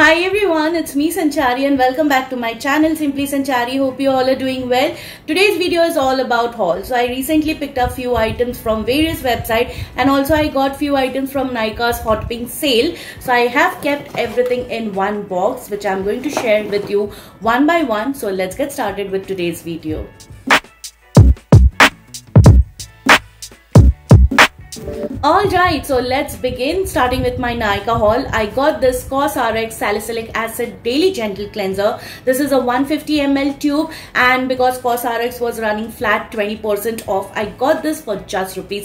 Hi everyone, it's me Sanchari and welcome back to my channel Simply Sanchari. Hope you all are doing well. Today's video is all about haul. So I recently picked up few items from various websites and also I got few items from Nykaa's Hot Pink sale. So I have kept everything in one box which I'm going to share with you one by one. So let's get started with today's video. Alright, so let's begin starting with my Nykaa haul. I got this COSRX Salicylic Acid Daily Gentle Cleanser. This is a 150 ml tube and because COSRX was running flat 20% off, I got this for just rupees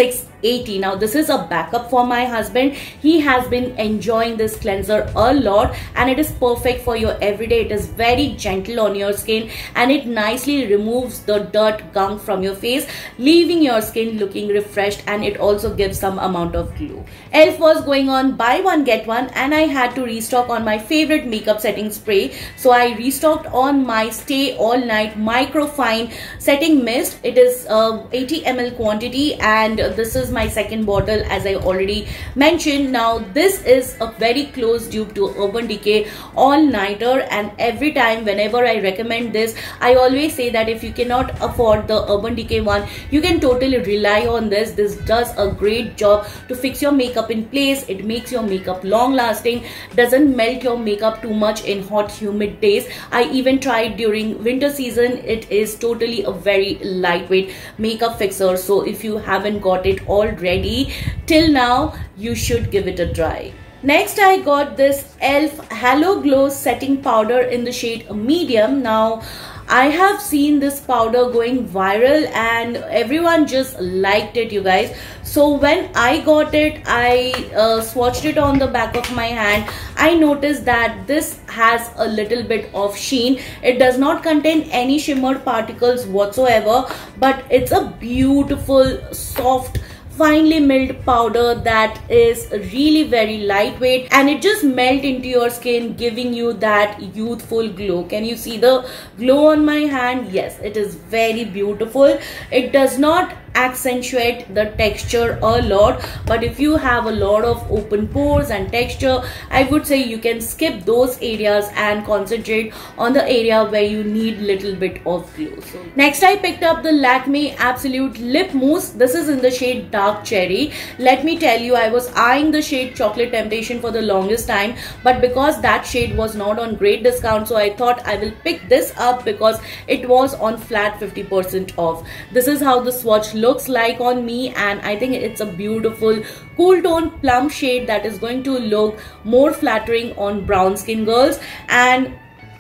680. Now this is a backup for my husband. He has been enjoying this cleanser a lot and it is perfect for your everyday. It is very gentle on your skin and it nicely removes the dirt, gunk from your face, leaving your skin looking refreshed, and it also gives some amount of glow. ELF was going on buy one get one and I had to restock on my favorite makeup setting spray. So I restocked on my Stay All Night Microfine Setting Mist. It is 80 ml quantity and this is my second bottle as I already mentioned. Now this is a very close dupe to Urban Decay All Nighter, and every time whenever I recommend this, I always say that if you cannot afford the Urban Decay one, you can totally rely on this. This does a great job to fix your makeup in place. It makes your makeup long lasting, doesn't melt your makeup too much in hot humid days. I even tried during winter season. It is totally a very lightweight makeup fixer. So if you haven't got it already till now, you should give it a try. Next I got this ELF Halo Glow Setting Powder in the shade Medium. Now I have seen this powder going viral and everyone just liked it, you guys. So when I got it, I swatched it on the back of my hand. I noticed that this has a little bit of sheen. It does not contain any shimmer particles whatsoever, but it's a beautiful, soft, finely milled powder that is really very lightweight and it just melts into your skin, giving you that youthful glow. Can you see the glow on my hand? Yes, it is very beautiful. It does not accentuate the texture a lot, but if you have a lot of open pores and texture, I would say you can skip those areas and concentrate on the area where you need little bit of glow. So next I picked up the Lakme Absolute Lip Mousse. This is in the shade Dark Cherry. Let me tell you, I was eyeing the shade Chocolate Temptation for the longest time, but because that shade was not on great discount, so I thought I will pick this up because it was on flat 50% off. This is how the swatch looks like on me and I think it's a beautiful cool tone plum shade that is going to look more flattering on brown skin girls, and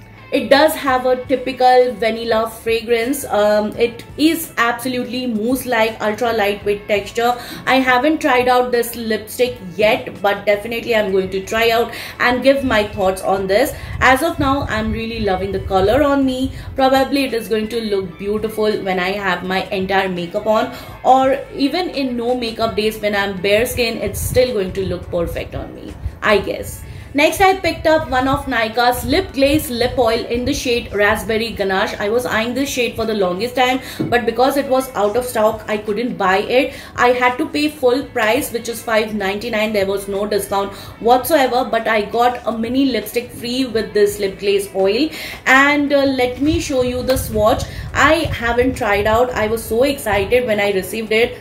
it does have a typical vanilla fragrance. It is absolutely mousse-like, ultra lightweight texture. I haven't tried out this lipstick yet, but definitely I'm going to try out and give my thoughts on this. As of now, I'm really loving the color on me. Probably it is going to look beautiful when I have my entire makeup on, or even in no makeup days when I'm bare skin, it's still going to look perfect on me, I guess. Next I picked up one of Nykaa's Lip Glaze Lip Oil in the shade Raspberry Ganache. I was eyeing this shade for the longest time, but because it was out of stock, I couldn't buy it. I had to pay full price, which is $5.99. There was no discount whatsoever, but I got a mini lipstick free with this lip glaze oil. And let me show you the swatch. I haven't tried out. I was so excited when I received it.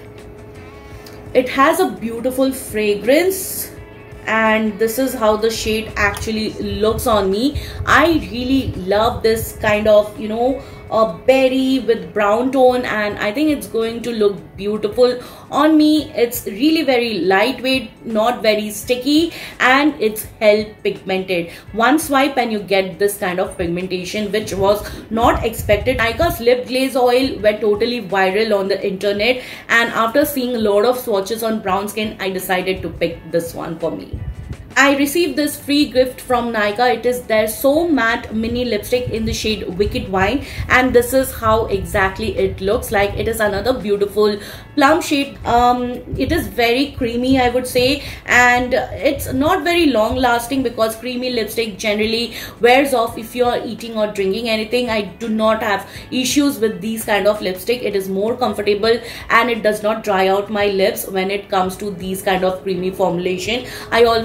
It has a beautiful fragrance and this is how the shade actually looks on me. I really love this kind of, you know, a berry with brown tone, and I think it's going to look beautiful on me. It's really very lightweight, not very sticky, and it's hell pigmented. One swipe and you get this kind of pigmentation, which was not expected. Nykaa's lip glaze oil went totally viral on the internet, and after seeing a lot of swatches on brown skin, I decided to pick this one for me. I received this free gift from Nykaa. It is their So Matte mini lipstick in the shade Wicked Wine, and this is how exactly it looks like. It is another beautiful plum shade. It is very creamy, I would say, and it's not very long lasting because creamy lipstick generally wears off if you are eating or drinking anything. I do not have issues with these kind of lipstick. It is more comfortable and it does not dry out my lips when it comes to these kind of creamy formulation. I always prefer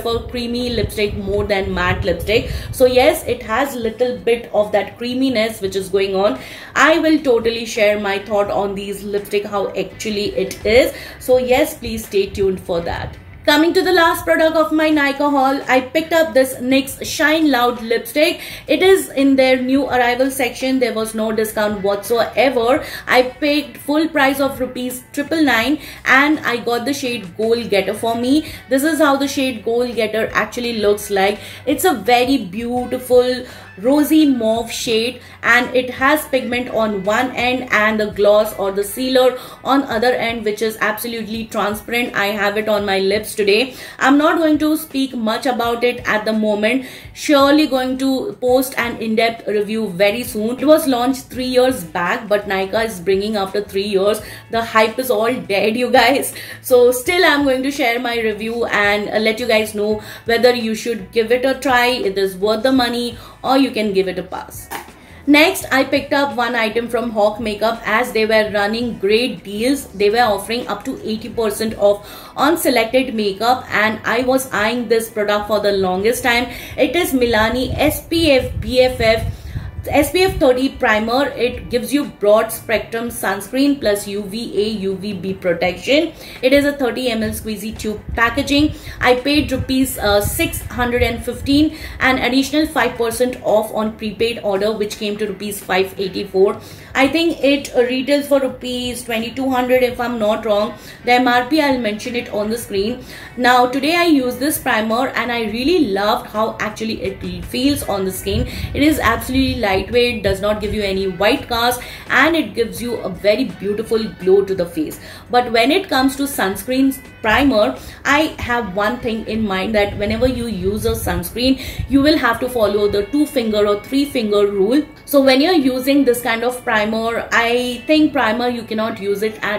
prefer creamy lipstick more than matte lipstick. So yes, it has little bit of that creaminess which is going on. I will totally share my thought on these lipstick, how actually it is. So yes, please stay tuned for that. Coming to the last product of my Nykaa haul, I picked up this NYX Shine Loud lipstick. It is in their new arrival section. There was no discount whatsoever. I paid full price of ₹999 and I got the shade Goal Getter for me. This is how the shade Goal Getter actually looks like. It's a very beautiful rosy mauve shade and it has pigment on one end and the gloss or the sealer on other end, which is absolutely transparent. I have it on my lips today. I'm not going to speak much about it at the moment. Surely going to post an in-depth review very soon. It was launched 3 years back, but Nykaa is bringing after 3 years. The hype is all dead, you guys. So still I'm going to share my review and let you guys know whether you should give it a try, it is worth the money, or you can give it a pass. Next, I picked up one item from Hawk Makeup as they were running great deals. They were offering up to 80% off on selected makeup and I was eyeing this product for the longest time. It is Milani SPF 30 primer. It gives you broad spectrum sunscreen plus UVA UVB protection. It is a 30 ml squeezy tube packaging. I paid ₹615 and additional 5% off on prepaid order, which came to ₹584. I think it retails for ₹2200 if I'm not wrong. The MRP I'll mention it on the screen. Now today I use this primer and I really loved how actually it feels on the skin. It is absolutely lightweight, does not give you any white cast and it gives you a very beautiful glow to the face. But when it comes to sunscreen primer, I have one thing in mind, that whenever you use a sunscreen, you will have to follow the 2-finger or 3-finger rule. So when you're using this kind of primer, I think primer you cannot use it at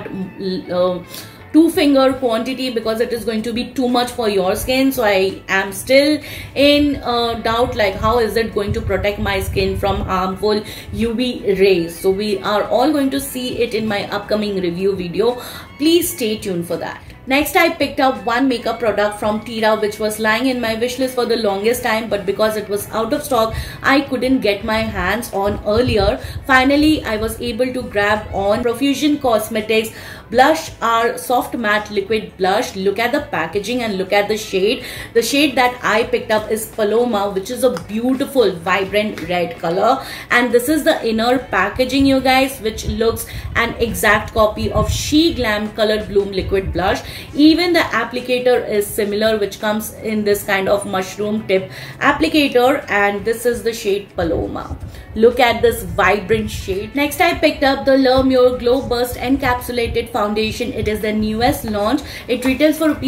2-finger quantity because it is going to be too much for your skin. So I am still in doubt, like how is it going to protect my skin from harmful UV rays. So we are all going to see it in my upcoming review video. Please stay tuned for that. Next, I picked up one makeup product from Tira which was lying in my wish list for the longest time, but because it was out of stock, I couldn't get my hands on earlier. Finally, I was able to grab on Profusion Cosmetics Blush R Soft Matte Liquid Blush. Look at the packaging and look at the shade. The shade that I picked up is Paloma, which is a beautiful vibrant red color, and this is the inner packaging, you guys, which looks an exact copy of She Glam Color Bloom Liquid Blush. Even the applicator is similar, which comes in this kind of mushroom tip applicator, and this is the shade Paloma. Look at this vibrant shade. Next, I picked up the Le Mure Glow Burst Encapsulated Foundation. It is the newest launch. It retails for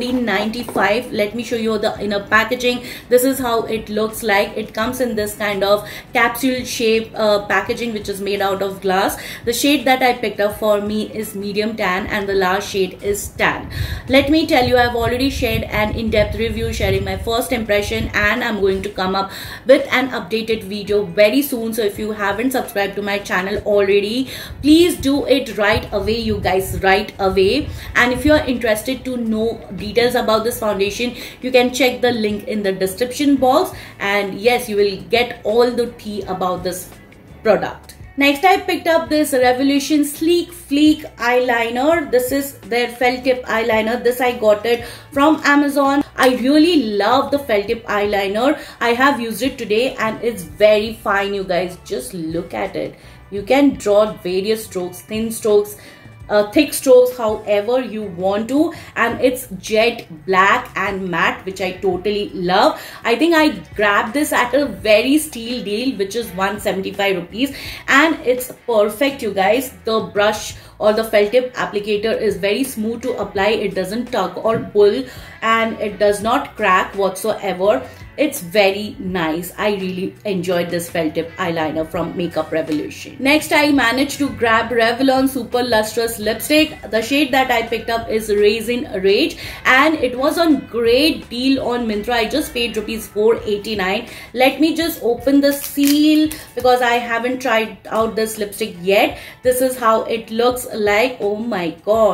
₹1495. Let me show you the inner packaging. This is how it looks like. It comes in this kind of capsule shape packaging, which is made out of glass. The shade that I picked up for me is medium tan and the last shade is tan. Let me tell you, I've already shared an in-depth review sharing my first impression, and I'm going to come up with an updated video very soon. So if you haven't subscribed to my channel already, please do it right away, you guys, right away. And if you are interested to know details about this foundation, you can check the link in the description box, and yes, you will get all the tea about this product. Next, I picked up this Revolution Sleek Fleek eyeliner. This is their felt tip eyeliner. This I got it from Amazon. I really love the felt tip eyeliner. I have used it today and it's very fine, you guys. Just look at it. You can draw various strokes, thin strokes, thick strokes, however you want to, and it's jet black and matte, which I totally love. I think I grabbed this at a very steal deal, which is ₹175, and it's perfect, you guys. The brush or the felt tip applicator is very smooth to apply. It doesn't tug or pull and it does not crack whatsoever. It's very nice. I really enjoyed this felt tip eyeliner from Makeup Revolution. Next, I managed to grab Revlon Super Lustrous Lipstick. The shade that I picked up is Raisin Rage, and it was on great deal on Myntra. I just paid ₹489. Let me just open the seal because I haven't tried out this lipstick yet. This is how it looks like. Oh my god.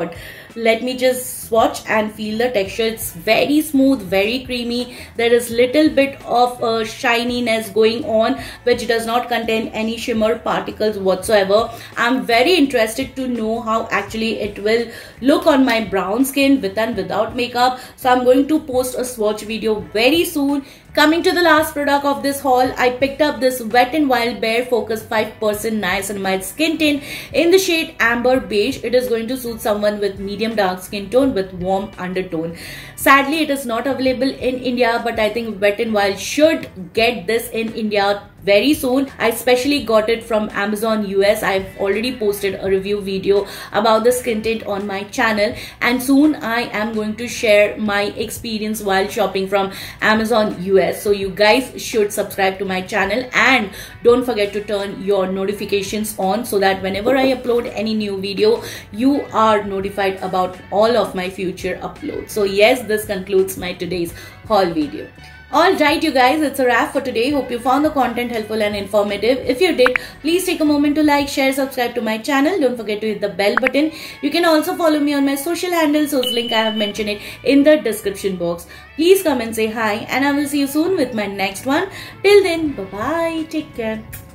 let me just swatch and feel the texture. It's very smooth, very creamy. There is little bit of shininess going on, which does not contain any shimmer particles whatsoever. I'm very interested to know how actually it will look on my brown skin with and without makeup. So I'm going to post a swatch video very soon. Coming to the last product of this haul, I picked up this Wet n Wild Bare Focus 5% Niacinamide Skin Tint in the shade Amber Beige. It is going to suit someone with medium dark skin tone with warm undertone. Sadly, it is not available in India, but I think Wet n Wild should get this in India very soon. I especially got it from Amazon US. I've already posted a review video about the skin tint on my channel, and soon I am going to share my experience while shopping from Amazon US. So you guys should subscribe to my channel and don't forget to turn your notifications on so that whenever I upload any new video, you are notified about all of my future uploads. So yes, this concludes my today's haul video. Alright you guys, it's a wrap for today. Hope you found the content helpful and informative. If you did, please take a moment to like, share, subscribe to my channel. Don't forget to hit the bell button. You can also follow me on my social handles, whose link I have mentioned it in the description box. Please come and say hi, and I will see you soon with my next one. Till then, bye bye, take care.